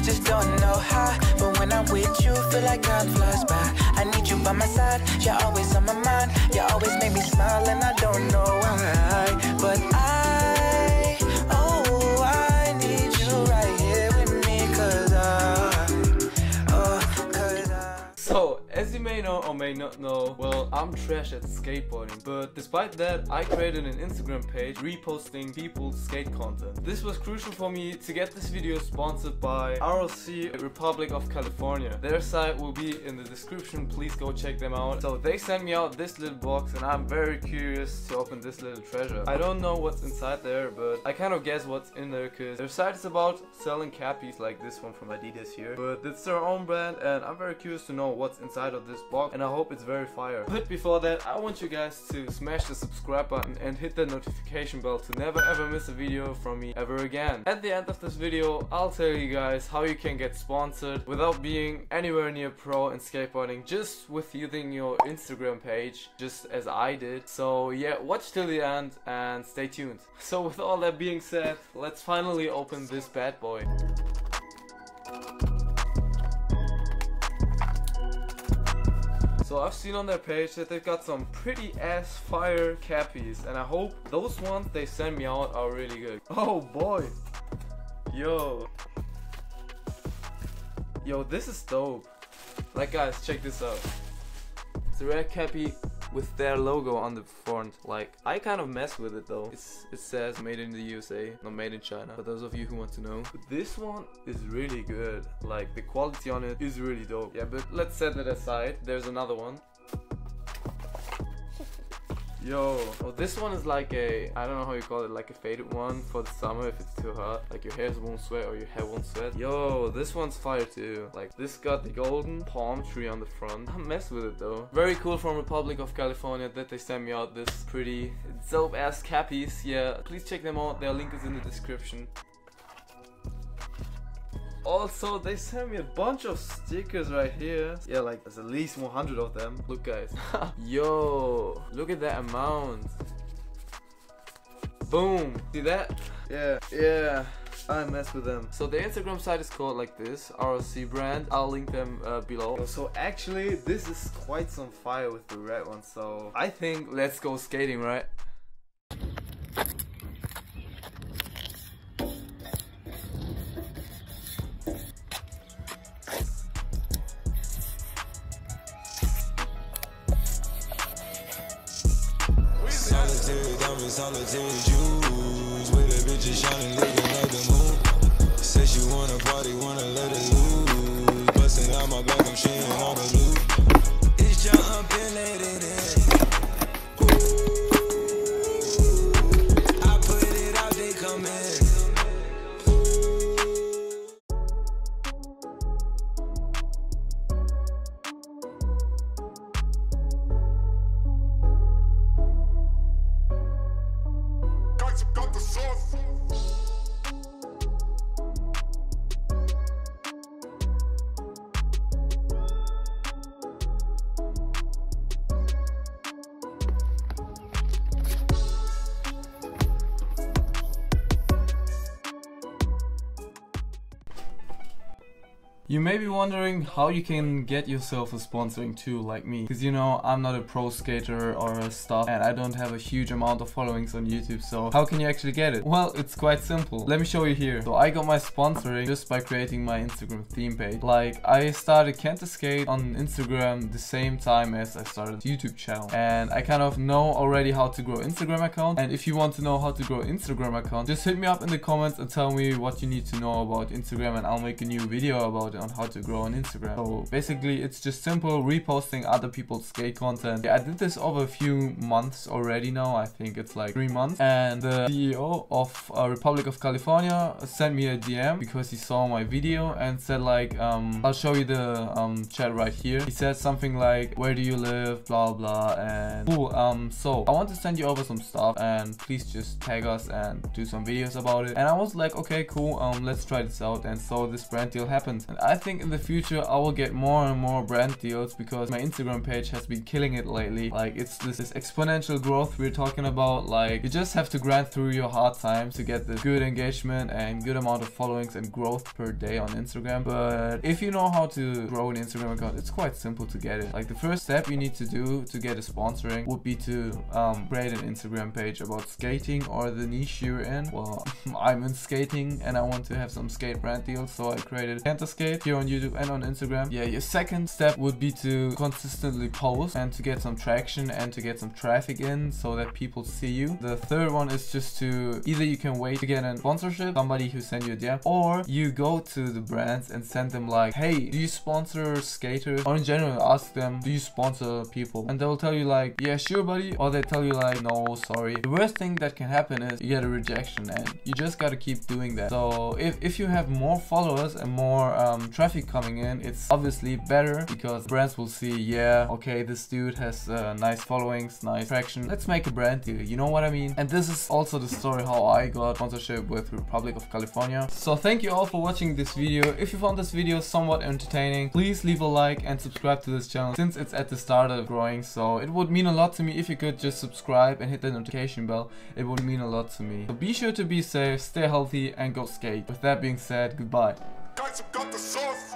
just don't know how. But when I'm with you, feel like time flies by. I need you by my side, you're always on my mind. You always make me smile and I don't know why. But oh, I need you right here with me, So, as you may know or may not know, well, I'm trash at skateboarding, but despite that, I created an Instagram page reposting people's skate content. This was crucial for me to get this video sponsored by ROC Republic of California. Their site will be in the description, please go check them out. So they sent me out this little box and I'm very curious to open this little treasure. I don't know what's inside there, but I kind of guess what's in there because their site is about selling cappies like this one from Adidas here. But it's their own brand and I'm very curious to know what's inside of this box and I hope it's very fire. But before that, I want you guys to smash the subscribe button and hit the notification bell to never ever miss a video from me ever again. At the end of this video, I'll tell you guys how you can get sponsored without being anywhere near pro in skateboarding, just with using your Instagram page, just as I did. So yeah, watch till the end and stay tuned. So with all that being said, let's finally open this bad boy. So I've seen on their page that they've got some pretty ass fire cappies and I hope those ones they send me out are really good. Oh boy. Yo, this is dope. Like guys, check this out. It's a red cappy with their logo on the front. Like, I kind of mess with it though. It says made in the USA, not made in China, for those of you who want to know. But this one is really good. Like, the quality on it is really dope. Yeah, but let's set that aside. There's another one. Yo, oh, this one is like a, I don't know how you call it, like a faded one for the summer if it's too hot. Like your hairs won't sweat or your hair won't sweat. Yo, this one's fire too. Like this got the golden palm tree on the front. I mess with it though. Very cool from Republic of California that they sent me out this pretty dope ass cappies. Yeah, please check them out. Their link is in the description. Also, they sent me a bunch of stickers right here. Yeah, like there's at least 100 of them. Look guys. Yo, look at that amount. Boom. See that? Yeah. I mess with them. So the Instagram site is called like this, ROC brand. I'll link them below. So actually, this is quite some fire with the red one. So I think let's go skating, right? Solitary Jews with a bitch shining, looking like the moon. Said she wanna party, wanna let it loose. Busting out my back, I'm shitting on the blue. It's jumping, let it in. I put it out, they come in. Got the sauce. You may be wondering how you can get yourself a sponsoring too, like me, because you know I'm not a pro skater or stuff and I don't have a huge amount of followings on YouTube, so how can you actually get it? Well, it's quite simple. Let me show you here. So I got my sponsoring just by creating my Instagram theme page. Like, I started KentaSkate on Instagram the same time as I started YouTube channel, and I kind of know already how to grow Instagram account. And if you want to know how to grow Instagram account, just hit me up in the comments and tell me what you need to know about Instagram and I'll make a new video about it on how to grow on Instagram. So basically it's just simple reposting other people's skate content. Yeah, I did this over a few months already now. I think it's like 3 months, and the CEO of Republic of California sent me a DM because he saw my video and said like, I'll show you the chat right here. He said something like, where do you live, blah blah, and cool. So I want to send you over some stuff and please just tag us and do some videos about it. And I was like, okay, cool, let's try this out. And so this brand deal happened and I think in the future I will get more and more brand deals because my Instagram page has been killing it lately. Like it's this exponential growth we're talking about. Like you just have to grind through your hard times to get this good engagement and good amount of followings and growth per day on Instagram. But if you know how to grow an Instagram account, it's quite simple to get it. Like the first step you need to do to get a sponsoring would be to create an Instagram page about skating or the niche you're in. Well, I'm in skating and I want to have some skate brand deals, so I created KentaSkate here on YouTube and on Instagram. Yeah, your second step would be to consistently post and to get some traction and to get some traffic in so that people see you. The third one is just to either you can wait to get a sponsorship, somebody who send you a DM, or you go to the brands and send them like, hey, do you sponsor skaters? Or in general, ask them, do you sponsor people? And they'll tell you like, yeah, sure buddy, or they tell you like, no, sorry. The worst thing that can happen is you get a rejection, and you just gotta keep doing that. So if you have more followers and more traffic coming in, it's obviously better because brands will see, yeah, okay, this dude has nice followings, nice traction, let's make a brand deal, you know what I mean? And this is also the story how I got sponsorship with Republic of California. So thank you all for watching this video. If you found this video somewhat entertaining, please leave a like and subscribe to this channel since it's at the start of growing. So it would mean a lot to me if you could just subscribe and hit the notification bell. It would mean a lot to me. So be sure to be safe, stay healthy and go skate. With that being said, goodbye. Guys, you got the sauce.